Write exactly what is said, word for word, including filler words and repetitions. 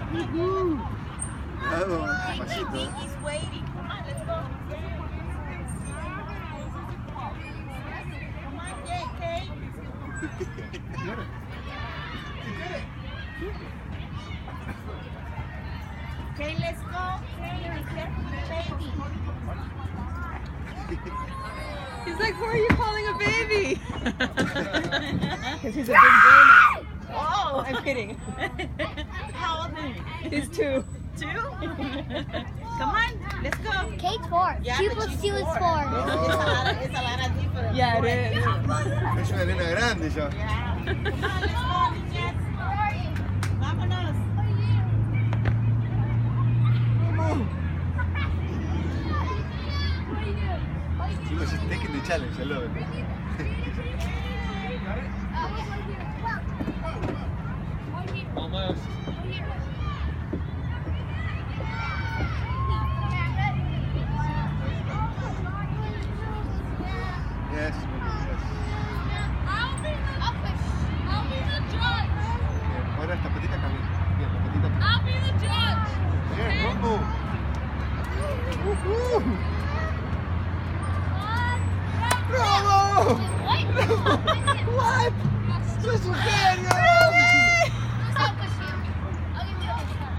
Bravo, pasito. He's waiting. Come on, let's go. Come on, Kate, Kate. Okay, let's go. Okay, be careful, baby. He's like, who are you calling a baby? Because he's a big boy now. Oh, I'm kidding. How old are you? He's two. Two? Come on, let's go. Kate's four. Yeah, Two but plus she's two is four. four. It's, it's, a lot of, it's a lot of different. Yeah, it is. Es una nena grande ya. Yeah. Come on, let's go, niñas. Vámonos. Chicos, she's taking the challenge, I love it. Almost. Yes, yes. I'll be the, I'll push. I'll be the judge. Bien, ahora esta patita camina. Bien, la patita. I'll be the judge. Bien, Rumbo. Uh-huh. Bravo! What? What? ¡Sos un genio!